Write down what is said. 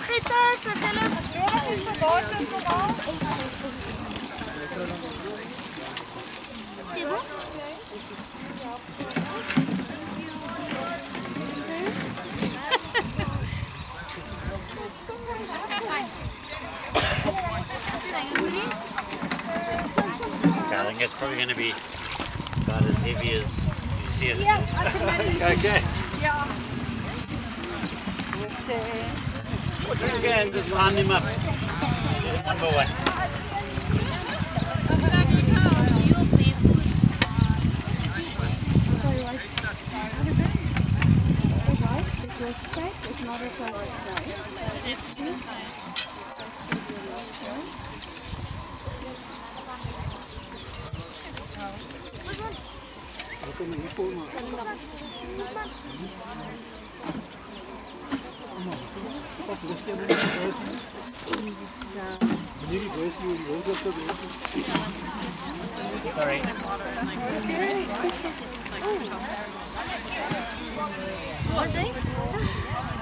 schieten, ze zullen... I think it's probably going to be about as heavy as you see it. Ja, Okay. ja. Okay, and just line them up. One by one. Sorry. Was hij?